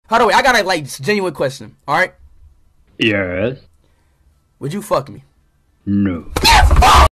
Hold on, wait. I got a like genuine question. All right. Yes. Would you fuck me? No.